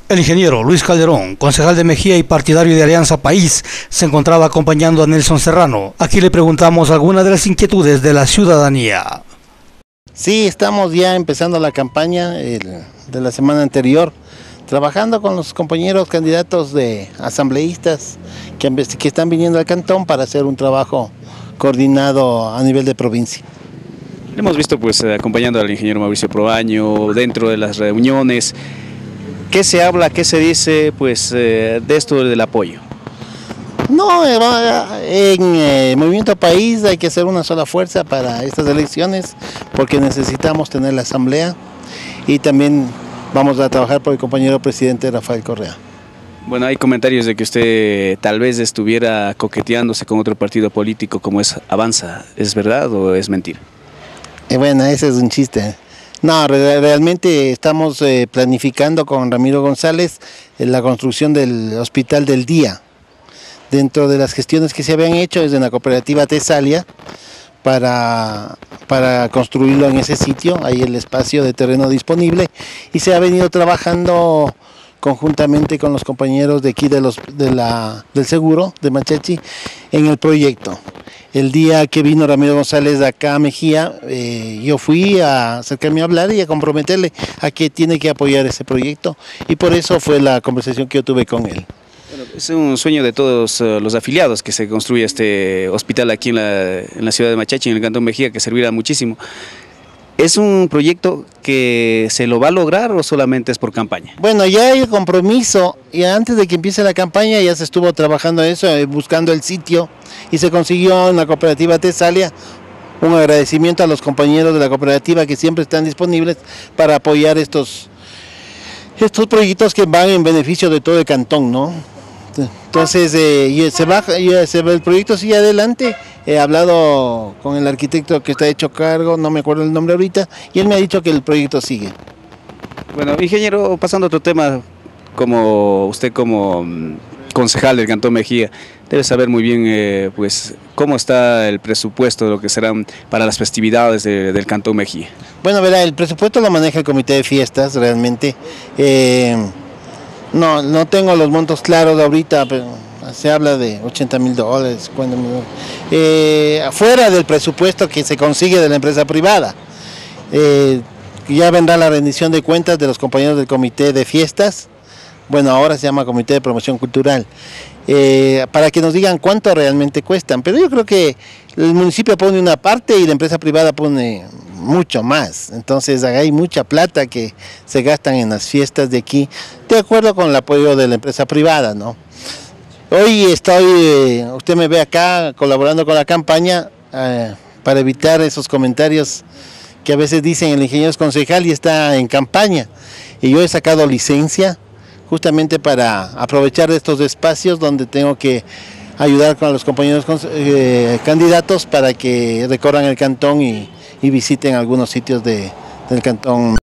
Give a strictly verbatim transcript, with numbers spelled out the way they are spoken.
El ingeniero Luis Calderón, concejal de Mejía y partidario de Alianza País, se encontraba acompañando a Nelson Serrano. Aquí le preguntamos algunas de las inquietudes de la ciudadanía. Sí, estamos ya empezando la campaña el, de la semana anterior, trabajando con los compañeros candidatos de asambleístas que, que están viniendo al cantón para hacer un trabajo coordinado a nivel de provincia. Le hemos visto pues acompañando al ingeniero Mauricio Proaño dentro de las reuniones. ¿Qué se habla, qué se dice pues eh, de esto del apoyo? No, en eh, Movimiento País hay que hacer una sola fuerza para estas elecciones porque necesitamos tener la asamblea y también vamos a trabajar por el compañero presidente Rafael Correa. Bueno, hay comentarios de que usted tal vez estuviera coqueteándose con otro partido político como es Avanza. ¿Es verdad o es mentira? Eh, bueno, ese es un chiste. No, realmente estamos eh, planificando con Ramiro González eh, la construcción del Hospital del Día. Dentro de las gestiones que se habían hecho desde la cooperativa Tesalia para, para construirlo en ese sitio, hay el espacio de terreno disponible y se ha venido trabajando conjuntamente con los compañeros de aquí de los, de la, del seguro de Machachi en el proyecto. El día que vino Ramiro González de acá a Mejía, eh, yo fui a acercarme a hablar y a comprometerle a que tiene que apoyar ese proyecto y por eso fue la conversación que yo tuve con él. Bueno, es un sueño de todos uh, los afiliados que se construya este hospital aquí en la, en la ciudad de Machachi, en el cantón Mejía, que servirá muchísimo. ¿Es un proyecto que se lo va a lograr o solamente es por campaña? Bueno, ya hay compromiso y antes de que empiece la campaña ya se estuvo trabajando eso, buscando el sitio y se consiguió en la cooperativa Tesalia un agradecimiento a los compañeros de la cooperativa que siempre están disponibles para apoyar estos, estos proyectos que van en beneficio de todo el cantón, ¿no? Entonces eh, se va, se, el proyecto sigue adelante. He hablado con el arquitecto que está hecho cargo, no me acuerdo el nombre ahorita, y él me ha dicho que el proyecto sigue. Bueno, ingeniero, pasando a otro tema, como usted como concejal del Cantón Mejía, debe saber muy bien eh, pues cómo está el presupuesto de lo que serán para las festividades de, del Cantón Mejía. Bueno, verá, el presupuesto lo maneja el comité de fiestas realmente. Eh, no, no tengo los montos claros ahorita, pero se habla de ochenta mil dólares, eh, afuera del presupuesto que se consigue de la empresa privada. Eh, ya vendrá la rendición de cuentas de los compañeros del comité de fiestas, bueno, ahora se llama Comité de Promoción Cultural, eh, para que nos digan cuánto realmente cuestan, pero yo creo que el municipio pone una parte y la empresa privada pone mucho más, entonces hay mucha plata que se gastan en las fiestas de aquí, de acuerdo con el apoyo de la empresa privada, ¿no? Hoy estoy, usted me ve acá colaborando con la campaña eh, para evitar esos comentarios que a veces dicen el ingeniero es concejal y está en campaña. Y yo he sacado licencia justamente para aprovechar estos espacios donde tengo que ayudar con los compañeros eh, candidatos para que recorran el cantón y, y visiten algunos sitios de, del cantón.